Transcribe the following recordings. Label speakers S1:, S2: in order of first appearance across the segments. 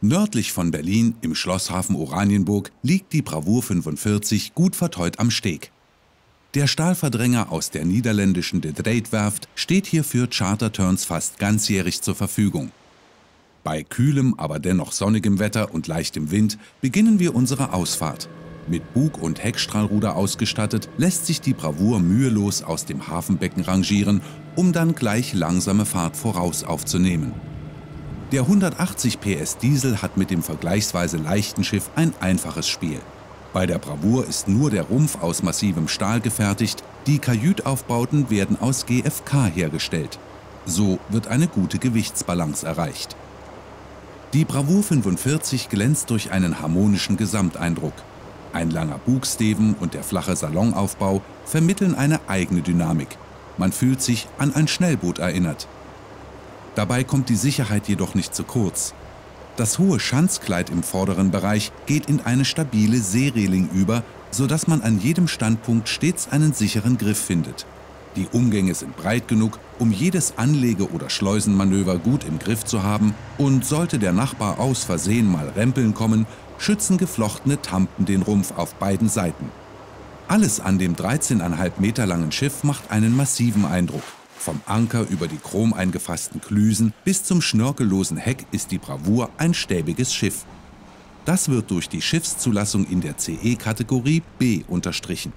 S1: Nördlich von Berlin im Schlosshafen Oranienburg liegt die Bravour 45 gut verteut am Steg. Der Stahlverdränger aus der niederländischen De Dreet-Werft steht hier für Charterturns fast ganzjährig zur Verfügung. Bei kühlem, aber dennoch sonnigem Wetter und leichtem Wind beginnen wir unsere Ausfahrt. Mit Bug- und Heckstrahlruder ausgestattet, lässt sich die Bravour mühelos aus dem Hafenbecken rangieren, um dann gleich langsame Fahrt voraus aufzunehmen. Der 180 PS Diesel hat mit dem vergleichsweise leichten Schiff ein einfaches Spiel. Bei der Bravour ist nur der Rumpf aus massivem Stahl gefertigt, die Kajütaufbauten werden aus GFK hergestellt. So wird eine gute Gewichtsbalance erreicht. Die Bravour 45 glänzt durch einen harmonischen Gesamteindruck. Ein langer Bugsteven und der flache Salonaufbau vermitteln eine eigene Dynamik. Man fühlt sich an ein Schnellboot erinnert. Dabei kommt die Sicherheit jedoch nicht zu kurz. Das hohe Schanzkleid im vorderen Bereich geht in eine stabile Seereling über, sodass man an jedem Standpunkt stets einen sicheren Griff findet. Die Umgänge sind breit genug, um jedes Anlege- oder Schleusenmanöver gut im Griff zu haben, und sollte der Nachbar aus Versehen mal rempeln kommen, schützen geflochtene Tampen den Rumpf auf beiden Seiten. Alles an dem 13,5 Meter langen Schiff macht einen massiven Eindruck. Vom Anker über die chrom eingefassten Klüsen bis zum schnörkellosen Heck ist die Bravour ein stäbiges Schiff. Das wird durch die Schiffszulassung in der CE-Kategorie B unterstrichen.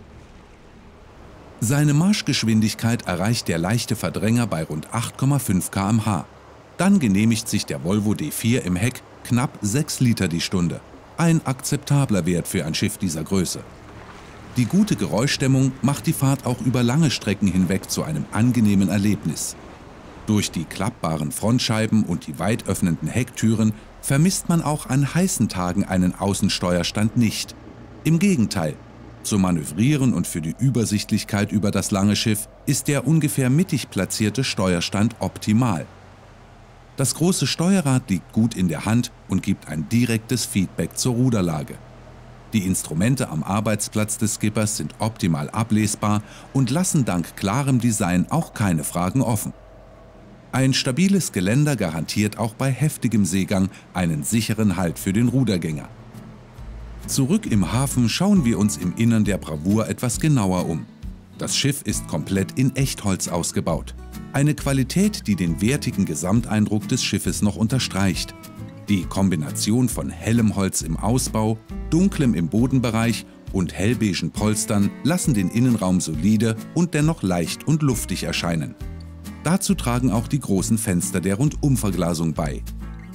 S1: Seine Marschgeschwindigkeit erreicht der leichte Verdränger bei rund 8,5 km/h. Dann genehmigt sich der Volvo D4 im Heck knapp 6 Liter die Stunde. Ein akzeptabler Wert für ein Schiff dieser Größe. Die gute Geräuschdämmung macht die Fahrt auch über lange Strecken hinweg zu einem angenehmen Erlebnis. Durch die klappbaren Frontscheiben und die weit öffnenden Hecktüren vermisst man auch an heißen Tagen einen Außensteuerstand nicht. Im Gegenteil, zum Manövrieren und für die Übersichtlichkeit über das lange Schiff ist der ungefähr mittig platzierte Steuerstand optimal. Das große Steuerrad liegt gut in der Hand und gibt ein direktes Feedback zur Ruderlage. Die Instrumente am Arbeitsplatz des Skippers sind optimal ablesbar und lassen dank klarem Design auch keine Fragen offen. Ein stabiles Geländer garantiert auch bei heftigem Seegang einen sicheren Halt für den Rudergänger. Zurück im Hafen schauen wir uns im Innern der Bravour etwas genauer um. Das Schiff ist komplett in Echtholz ausgebaut. Eine Qualität, die den wertigen Gesamteindruck des Schiffes noch unterstreicht. Die Kombination von hellem Holz im Ausbau, dunklem im Bodenbereich und hellbeigen Polstern lassen den Innenraum solide und dennoch leicht und luftig erscheinen. Dazu tragen auch die großen Fenster der Rundumverglasung bei.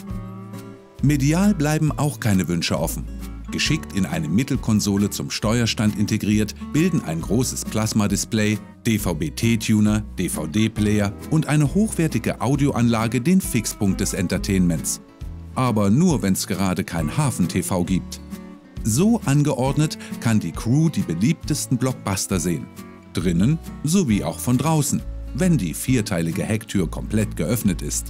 S1: Medial bleiben auch keine Wünsche offen. Geschickt in eine Mittelkonsole zum Steuerstand integriert, bilden ein großes Plasma-Display, DVB-T-Tuner, DVD-Player und eine hochwertige Audioanlage den Fixpunkt des Entertainments. Aber nur, wenn es gerade kein Hafen-TV gibt. So angeordnet kann die Crew die beliebtesten Blockbuster sehen. Drinnen sowie auch von draußen, wenn die vierteilige Hecktür komplett geöffnet ist.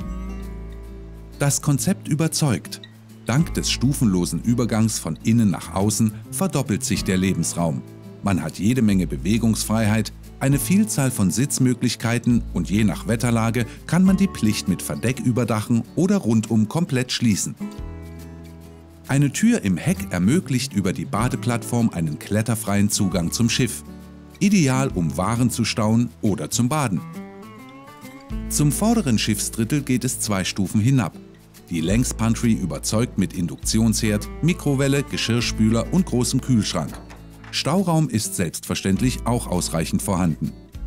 S1: Das Konzept überzeugt. Dank des stufenlosen Übergangs von innen nach außen verdoppelt sich der Lebensraum. Man hat jede Menge Bewegungsfreiheit, eine Vielzahl von Sitzmöglichkeiten und je nach Wetterlage kann man die Pflicht mit Verdeck überdachen oder rundum komplett schließen. Eine Tür im Heck ermöglicht über die Badeplattform einen kletterfreien Zugang zum Schiff. Ideal, um Waren zu stauen oder zum Baden. Zum vorderen Schiffsdrittel geht es 2 Stufen hinab. Die Längspantry überzeugt mit Induktionsherd, Mikrowelle, Geschirrspüler und großem Kühlschrank. Stauraum ist selbstverständlich auch ausreichend vorhanden.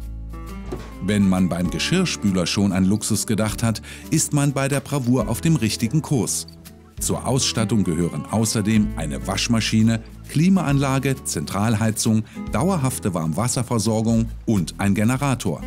S1: Wenn man beim Geschirrspüler schon an Luxus gedacht hat, ist man bei der Bravour auf dem richtigen Kurs. Zur Ausstattung gehören außerdem eine Waschmaschine, Klimaanlage, Zentralheizung, dauerhafte Warmwasserversorgung und ein Generator.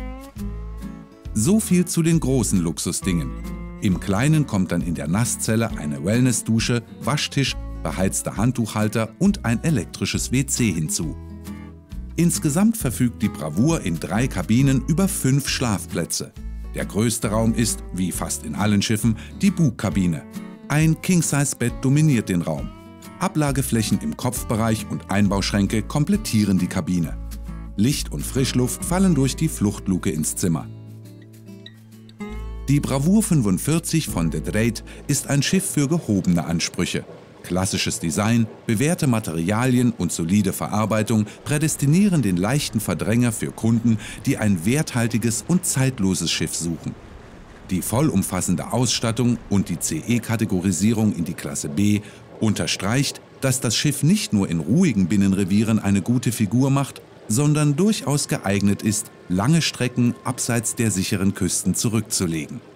S1: So viel zu den großen Luxusdingen. Im Kleinen kommt dann in der Nasszelle eine Wellnessdusche, Waschtisch, beheizter Handtuchhalter und ein elektrisches WC hinzu. Insgesamt verfügt die Bravour in 3 Kabinen über 5 Schlafplätze. Der größte Raum ist, wie fast in allen Schiffen, die Bugkabine. Ein King-Size-Bett dominiert den Raum. Ablageflächen im Kopfbereich und Einbauschränke komplettieren die Kabine. Licht und Frischluft fallen durch die Fluchtluke ins Zimmer. Die Bravour 45 von De Dreet ist ein Schiff für gehobene Ansprüche. Klassisches Design, bewährte Materialien und solide Verarbeitung prädestinieren den leichten Verdränger für Kunden, die ein werthaltiges und zeitloses Schiff suchen. Die vollumfassende Ausstattung und die CE-Kategorisierung in die Klasse B unterstreicht, dass das Schiff nicht nur in ruhigen Binnenrevieren eine gute Figur macht, sondern durchaus geeignet ist, lange Strecken abseits der sicheren Küsten zurückzulegen.